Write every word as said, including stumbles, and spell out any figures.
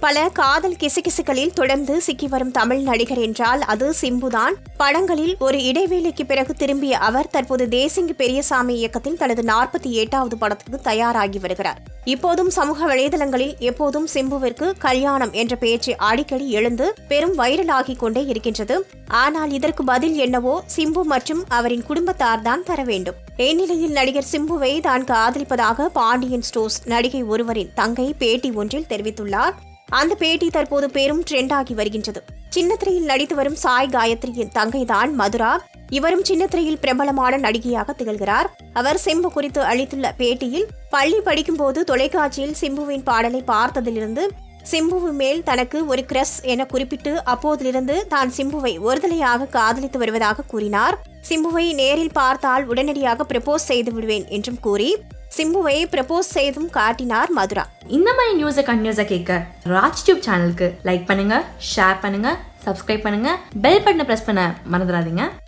பல காதல் கிசுகிசுகளில் தொடர்ந்து சிக்கி வரும் தமிழ் நடிகர் என்றால் அது சிம்புதான். படங்களில் ஒரு இடைவேளைக்கு பிறகு திரும்பிய அவர் தற்போது தேசிங்கு பெரியசாமி இயக்கத்தில் தனது நாற்பத்தி எட்டாவது படத்துக்கு தயாராகி வருகிறார். இப்போதும் சமூக வலைதளங்களில் எப்போதும் சிம்புவிற்கு கல்யாணம் என்ற பேச்சு அடிக்கடி எழுந்து பெரும் வைரலாகிக் கொண்டே இருக்கின்றது. ஆனால் இதற்கு பதில் என்னவோ சிம்பு மற்றும் அவரின் குடும்பத்தார் தான் தர வேண்டும். இந்நிலையில் நடிகர் சிம்புவை தான் காதலிப்பதாக பாண்டியன் ஸ்டோர்ஸ் நடிகை ஒருவரின் தங்கை பேட்டி ஒன்றில் தெரிவித்துள்ளார். அந்த பேட்டி தற்போது பெரும் ட்ரெண்டாகி வருகின்றது. சின்னத்திரையில் நடித்து வரும் சாய் காயத்ரியின் தங்கைதான் மதுரா. இவரும் சின்னத்திரையில் பிரபலமான நடிகையாக திகழ்கிறார். அவர் சிம்பு குறித்து அளித்துள்ள பேட்டியில், பள்ளி படிக்கும்போது தொலைக்காட்சியில் சிம்புவின் பாடலை பார்த்ததிலிருந்து சிம்புவு மேல் தனக்கு ஒரு கிரஷ் என குறிப்பிட்டு அப்போதிலிருந்து தான் சிம்புவை ஒருதலையாக காதலித்து வருவதாக கூறினார். சிம்புவை நேரில் பார்த்தால் உடனடியாக ப்ரப்போஸ் செய்து விடுவேன் என்றும் கூறி சிம்புவை ப்ரப்போஸ் செய்தும் காட்டினார் மதுரா. இந்த மாதிரி நியூஸை கண்டினியூஸா கேட்க ராஜ் டியூப் சேனலுக்கு லைக் பண்ணுங்க, ஷேர் பண்ணுங்க, சப்ஸ்கிரைப் பண்ணுங்க, பெல் பட்டனை பிரஸ் பண்ண மறந்துடாதீங்க.